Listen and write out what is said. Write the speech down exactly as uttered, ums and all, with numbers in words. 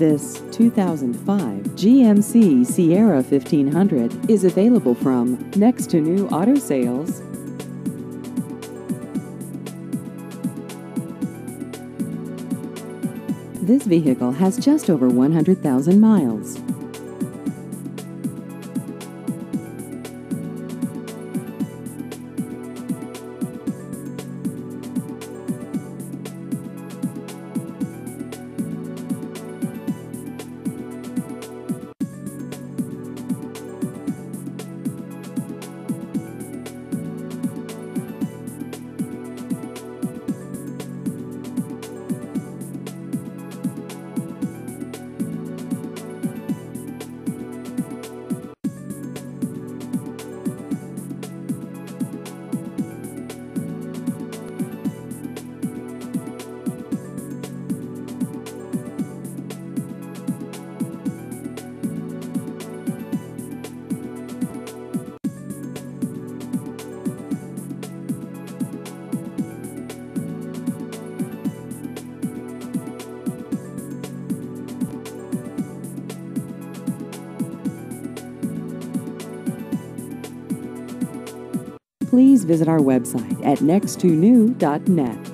This two thousand five G M C Sierra fifteen hundred is available from Next to New Auto Sales. This vehicle has just over one hundred thousand miles. Please visit our website at next to new dot net.